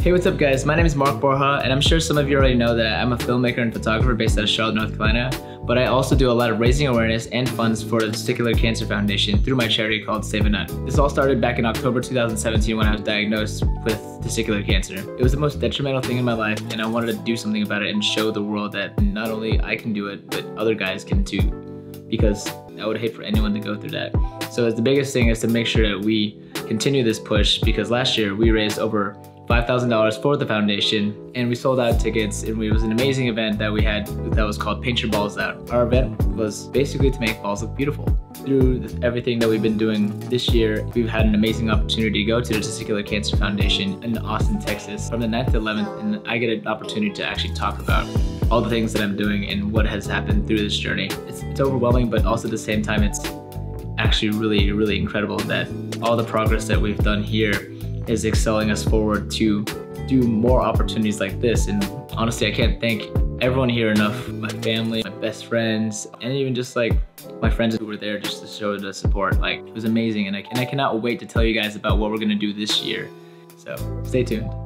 Hey, what's up guys? My name is Mark Borja, and I'm sure some of you already know that I'm a filmmaker and photographer based out of Charlotte, North Carolina, but I also do a lot of raising awareness and funds for the Testicular Cancer Foundation through my charity called Save a Nut. This all started back in October 2017 when I was diagnosed with testicular cancer. It was the most detrimental thing in my life, and I wanted to do something about it and show the world that not only I can do it, but other guys can too, because I would hate for anyone to go through that. So the biggest thing is to make sure that we continue this push, because last year we raised over $5,000 for the foundation, and we sold out tickets, and it was an amazing event that we had that was called Paint Your Balls Out. Our event was basically to make balls look beautiful. Through everything that we've been doing this year, we've had an amazing opportunity to go to the Testicular Cancer Foundation in Austin, Texas from the 9th to 11th, and I get an opportunity to actually talk about all the things that I'm doing and what has happened through this journey. It's overwhelming, but also at the same time, it's actually really incredible that all the progress that we've done here is excelling us forward to do more opportunities like this. And honestly, I can't thank everyone here enough. My family, my best friends, and even just like my friends who were there just to show the support. Like, it was amazing, and I cannot wait to tell you guys about what we're gonna do this year. So stay tuned.